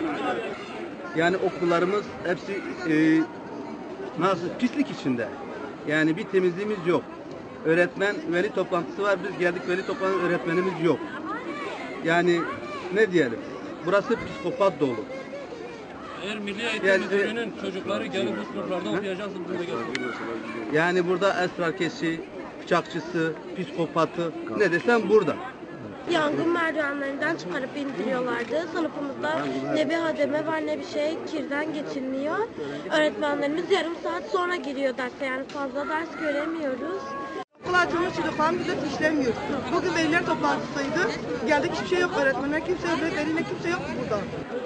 Yani okullarımız hepsi nasıl pislik içinde. Yani bir temizliğimiz yok. Öğretmen veli toplantısı var. Biz geldik veli toplantısı öğretmenimiz yok. Yani ne diyelim? Burası psikopat dolu. Eğer Milli Eğitim Müdürlüğü'nün çocukları gelip bu sınıflarda okuyacaksın burada gelsin. Yani burada esrarkeşi, bıçakçısı, psikopatı ne desem burada. Yangın merdivenlerinden çıkarıp indiriyorlardı. Sınıfımızda ne bir hademe var ne bir şey, kirden geçilmiyor. Öğretmenlerimiz yarım saat sonra giriyor derse, yani fazla ders göremiyoruz. Okul açılmış, çocukların ücret işlemiyor. Bugün veliler toplantısıydı. Geldik, hiçbir şey yok, öğretmenler kimse yok, veliler kimse yok burada.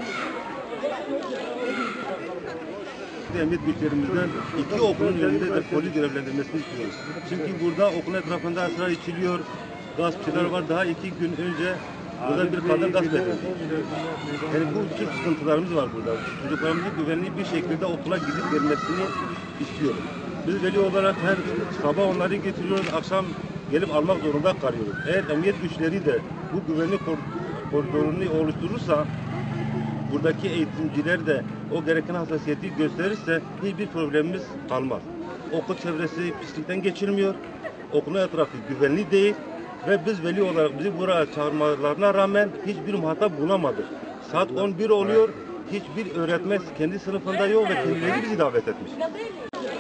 Emniyet güçlerimizden iki okulun önünde de polis görevlendirmesini istiyoruz. Çünkü burada okulun etrafında esrar içiliyor, gaspçılar var. Daha 2 gün önce burada bir kadın gasp edildi. Yani bu tür sıkıntılarımız var burada. Çocuklarımızın güvenli bir şekilde okula gidip gelmesini istiyoruz. Biz veli olarak her sabah onları getiriyoruz, akşam gelip almak zorunda kalıyoruz. Eğer emniyet güçleri de bu güvenlik koridorunu oluşturursa, buradaki eğitimciler de o gereken hassasiyeti gösterirse hiçbir problemimiz kalmaz. Okul çevresi pislikten geçilmiyor, okulun etrafı güvenli değil ve biz veli olarak bizi buraya çağırmalarına rağmen hiçbir muhatap bulamadık. Saat 11 oluyor, hiçbir öğretmen kendi sınıfında yok ve kendileri bizi davet etmiş.